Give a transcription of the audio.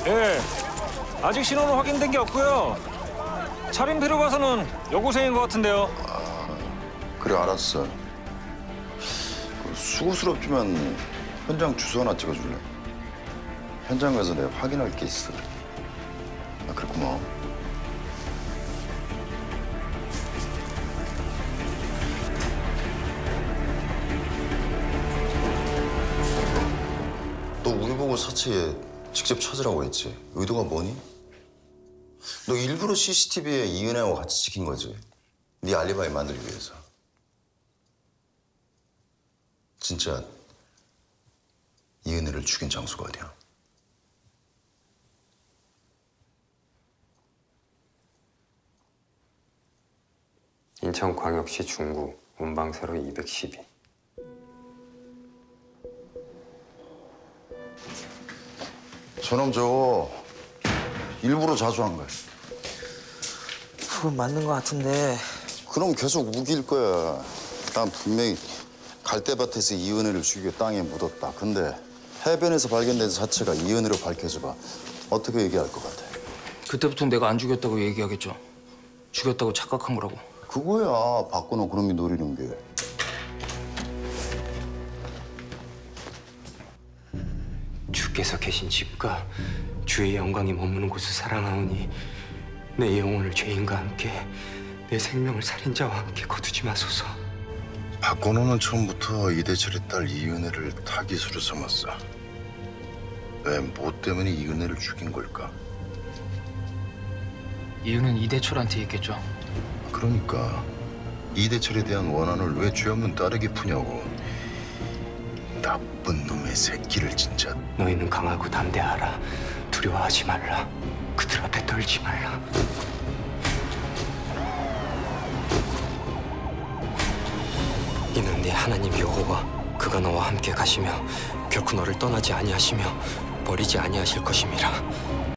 예, 아직 신원은 확인된 게 없고요. 차림표로 봐서는 여고생인 것 같은데요. 그래, 알았어. 수고스럽지만 현장 주소 하나 찍어줄래? 현장 가서 내가 확인할 게 있어. 그래, 고마워. 너 우리 보고 사체에 직접 찾으라고 했지. 의도가 뭐니? 너 일부러 CCTV에 이은혜하고 같이 찍힌 거지. 네 알리바이 만들기 위해서. 진짜 이은혜를 죽인 장소가 어디야? 인천광역시 중구 문방세로 212. 저놈 저거 일부러 자수한 거야. 그건 맞는 것 같은데. 그럼 계속 우길 거야. 난 분명히 갈대밭에서 이은혜를 죽여 땅에 묻었다. 근데 해변에서 발견된 사체가 이은혜로 밝혀져봐. 어떻게 얘기할 것 같아? 그때부터 내가 안 죽였다고 얘기하겠죠. 죽였다고 착각한 거라고. 그거야, 박건호 그놈이 노리는 게. 주께서 계신 집과 주의 영광이 머무는 곳을 사랑하오니 내 영혼을 죄인과 함께 내 생명을 살인자와 함께 거두지 마소서. 박건호는 처음부터 이대철의 딸 이은혜를 타깃으로 삼았어. 왜, 뭐 때문에 이은혜를 죽인 걸까? 이유는 이대철한테 있겠죠. 그러니까 이대철에 대한 원한을 왜 죄 없는 딸에게 푸냐고. 나쁜 놈의 새끼를 진짜. 너희는 강하고 담대하라. 두려워하지 말라. 그들 앞에 떨지 말라. 이는 네 하나님 여호와 그가 너와 함께 가시며 결코 너를 떠나지 아니하시며 버리지 아니하실 것임이라.